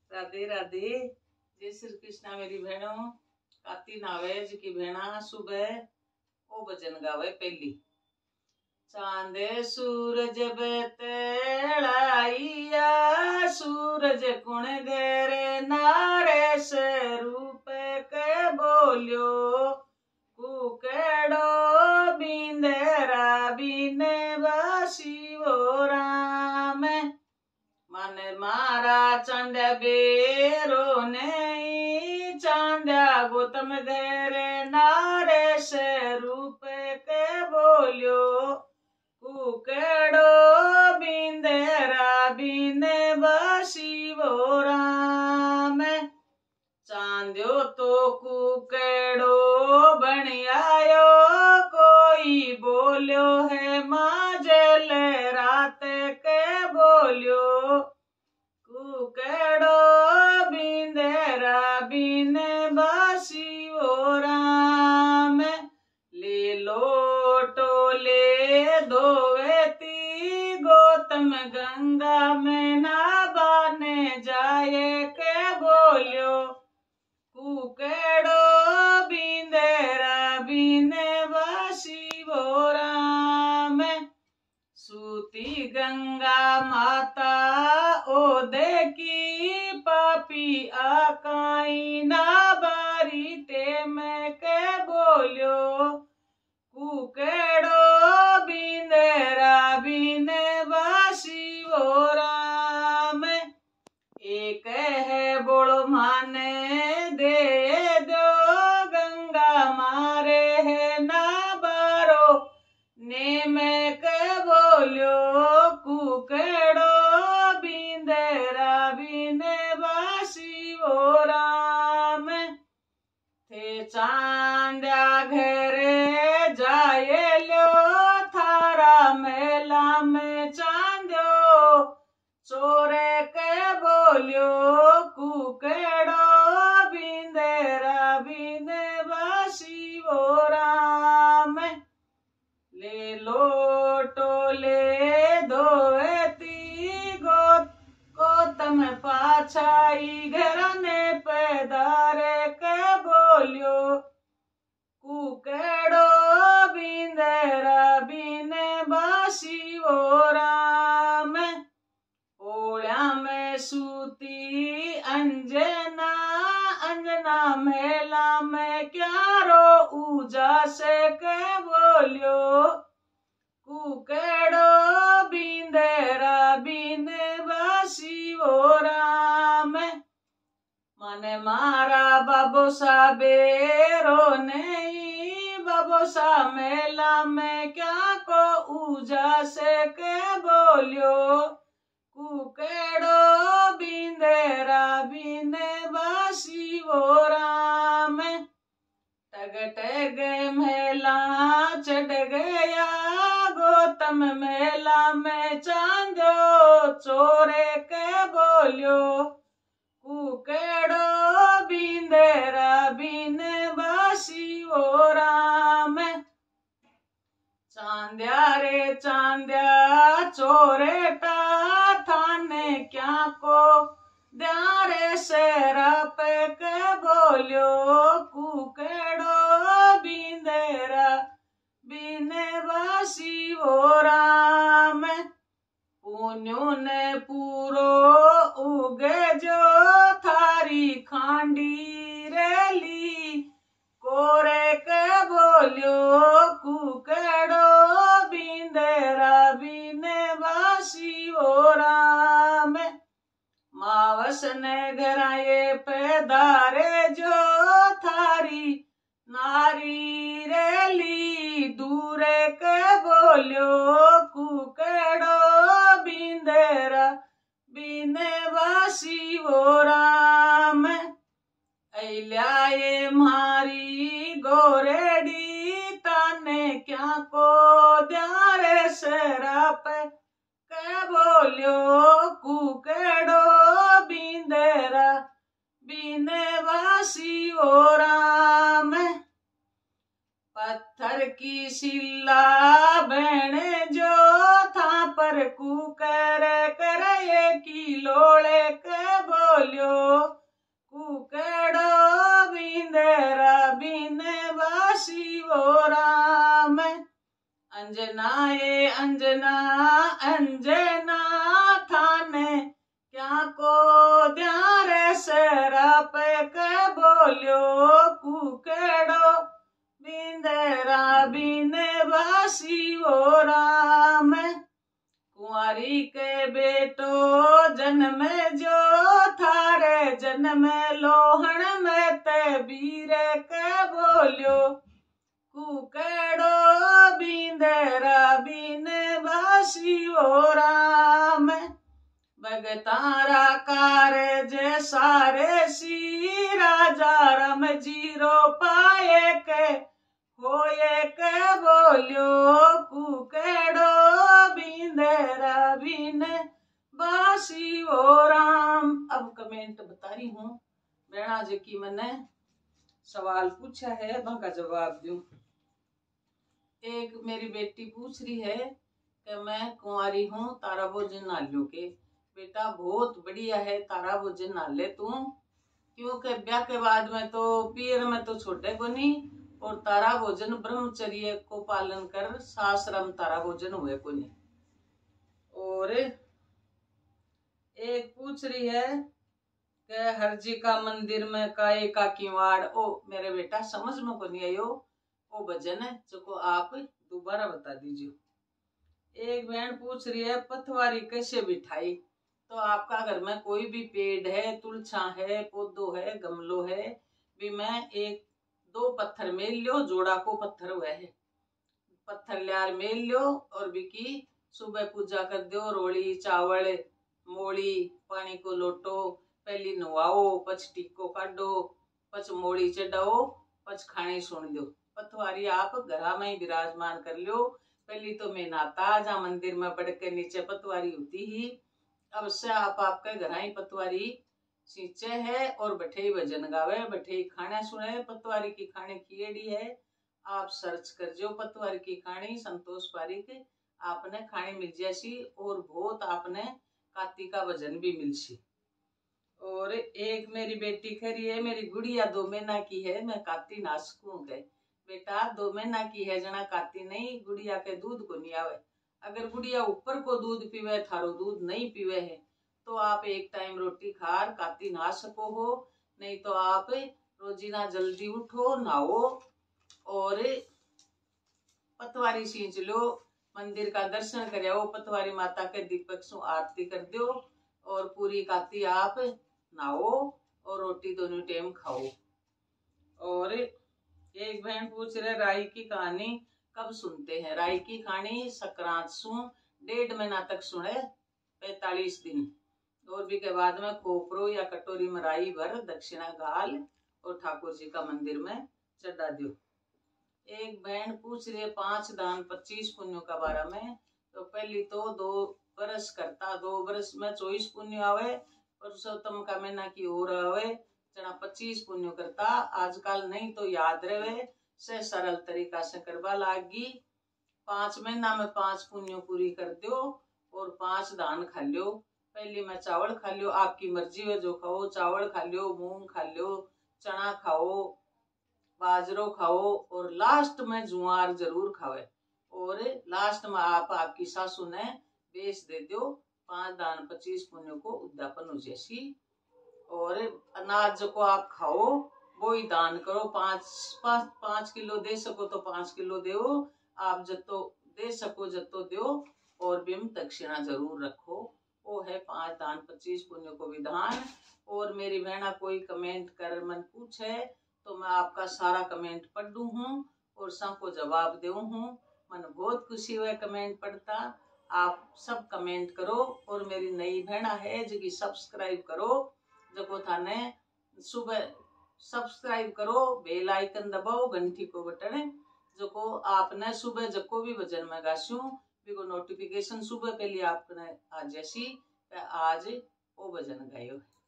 राधे राधे। जय श्री कृष्णा मेरी बहनों। काती नावे जी की भेणा सुबह ओ भजन गावे पहली। चांदे सूरज बेतड़ाइया सूरज कुण गेरे नारे से रूप के बोलियो कुकेड़ो बिंदेरा बिने बासी वो राम मन मारा चांद्या बेरो नहीं चांद्या गौतम घेरे नारे से रूप के बोलियो कुकेड़ो बिंदेरा बिने बासी वो राम चांद्यो तो कुकेड़ो बन आयो कोई बोलियो है माजल रात के बोलियो कुकेड़ो बिंदेरा बिने बासी वो राम ले लोटो ले धोवेती गौतम गंगा में नहाने जाए के बोलियो कुकेड़ो बिंदेरा बिने बासी वो राम सूती गंगा माता ओ देखी पापी आकाई ना बारी टेम के बोलियो कुकेड़ो बिंदेरा बिने बासी वो राम एक है बोलो माने दे दो गंगा मारे है ना बारो ने में के बोलियो कुकेड़ो बिंदेरा बिने बासी वो राम थे चांद्या घेरे जाए लो थारा मेला में चांद्यो चोरे के बोलियो कुकेड़ो बिंदेरा बिने बासी वो राम ले लोटो ले धोएती गौतम पाछाई घरने पैदारे के बोलियो कुकेड़ो बिंदेरा बिने बासी वो राम ओढ़ा में सूती अंजना अंजना मेला में क्या रो ऊजा से के बोलियो कुकेड़ो बिंदेरा बिने बासी वो राम मन मारा बाबोसा बेरो नहीं बाबोसा मेला में क्या को ऊजा से के बोलियो कुकेड़ो बिंदेरा बिने बासी वो राम टग टग मेला चढ़ गया गौतम मेला में चांदो चोरे के बोलियो कुकेड़ो बिंदेरा बिने बासी वो राम चांद्या रे चांद्या चोरे थाने क्या को द्यारे सेरा पे के बोलियो कुकेड़ो बिंदेरा बिने बासी वो राम पुण्यो ने पूरो उगे जो थारी खांडी रेली कोरे के बोलियो कुकेड़ो बिंदेरा बिने बासी वो राम मावस ने घराए पैदारे जो थारी नारी रेली दूरे के बोलियो कुकेड़ो बिंदेरा बिने बासी वो राम अल्याए मारी गोरेडी ताने क्या को द्यारे सेरा पे के बोलियो कुकेड़ो बिंदेरा बिने बासी वो राम पत्थर की शिला बहने जो था पर कुकर करे की लोड़े के बोलियो अंजना ये अंजना अंजना थाने क्या को ध्यान सरा पे के बोलियो कुकेड़ो बिंदरा बिने बासी ओ राम कुंवारी के बेटो जन्म जो थारे जन्म लोहण में ते बीरे के बोलियो कुकेड़ो बिंदरा बिने बासी ओ राम भगतारा कारज सारे सी राजा राम जीरो पाए के होए के बोलियो कुकेड़ो बिंदरा बिने बासी ओ राम। अब कमेंट बता रही हूँ बहना जी की मैंने सवाल पूछा है वहां का जवाब दूं। एक मेरी बेटी पूछ रही है कि मैं कुंवारी हूँ तारा भोजन नालियों के। बेटा बहुत बढ़िया है तारा भोजन नाले तू, क्योंकि ब्याह के बाद में तो पीर में तो छोटे को नहीं और तारा भोजन ब्रह्मचर्य को पालन कर साश्रम तारा भोजन हुए को नहीं। और एक पूछ रही है कि हरजी का मंदिर में काए का किवाड़। ओ मेरे बेटा समझ में को नहीं आयो वो भजन है जो आप दोबारा बता दीजिए। एक बहन पूछ रही है पथवारी कैसे बिठाई। तो आपका घर में कोई भी पेड़ है तुलछा है पौधो है गमलो है भी मैं एक दो पत्थर मेल लियो जोड़ा को पत्थर हुआ है पत्थर लियार मेल लियो और बिकी सुबह पूजा कर दो रोली चावल मोड़ी पानी को लोटो पहली नवाओ पच टिक्को काटो पच मोड़ी चढ़ाओ पच खाने सुन दो। पथवारी आप घरा में ही विराजमान कर लो। पहली तो मैं नाता जा मंदिर में बढ़ के नीचे पथवारी होती ही अब से आप आपके घर ही पतवारी सींचे है और बैठे ही भजन गावे बैठे ही खाना सुने। पतवारी की खाने खिएड़ी है आप सर्च कर जो पतवारी की खानी संतोष पारिक आपने खानी मिल जासी और बहुत आपने कार्तिक का भजन भी मिलसी। और एक मेरी बेटी कह रही है मेरी गुड़िया 2 महीना की है मैं काती ना सकूं गए। बेटा 2 महीना की है जना काती नहीं गुड़िया के दूध को नहीं आवे। अगर गुड़िया ऊपर को दूध पीवे थारो दूध नहीं पीवे है तो आप एक टाइम रोटी खार काती ना सको हो। नहीं तो आप रोजीना जल्दी उठो नहाओ और पतवारी सींच लो मंदिर का दर्शन करो पतवारी माता के दीपक सु आरती कर दो और पूरी काती आप नहाओ और रोटी दोनों टाइम खाओ। और एक बहन पूछ रहे राई की कहानी कब सुनते हैं। राई की कहानी संक्रांत सु 1.5 महीना तक सुने 45 दिन और भी के बाद में खोपरो या कटोरी में राई भर दक्षिणा घाल और ठाकुर जी का मंदिर में चढ़ा दो। एक बहन पूछ रही 5 दान 25 पुण्यों का बारे में। तो पहली तो 2 बरस करता 2 बरस में 24 पुण्य आवे पुरुषोत्तम का महीना की ओर आवे जना 25 पुण्य करता। आजकल नहीं तो याद रहे से सरल तरीका से करवा लागी। 5 महीना में 5 पुण्यों पूरी कर दो और 5 दान खा लो। पहली में चावल खा लो आपकी मर्जी है जो खाओ चावल खा लो मूंग खा लो चना खाओ बाजरो खाओ और लास्ट में जुआर जरूर खावे। और लास्ट में आप आपकी सासू ने बेच दे दो 5 दान 25 पुण्यों को उद्यापन हो जैसी। और अनाज को आप खाओ वो ही दान करो 5 किलो दे सको तो 5 किलो दो आप जतो दे सको जतो दो और बिम दक्षिणा जरूर रखो। वो है 5 दान 25 पुण्यों को विधान। और मेरी बहना कोई कमेंट कर मन पूछे तो मैं आपका सारा कमेंट पढ़ दू हूँ और सबको जवाब दे हूँ। मन बहुत खुशी हुआ कमेंट पढ़ता। आप सब कमेंट करो और मेरी नई बहना है जो कि सब्सक्राइब करो जो थाने सुबह सब्सक्राइब करो बेल आइकन दबाओ घंटी को बटन जो को आपने सुबह जको भी भजन में गास्यू बिको नोटिफिकेशन सुबह पहले आपने आज जैसी आज वो भजन गायो।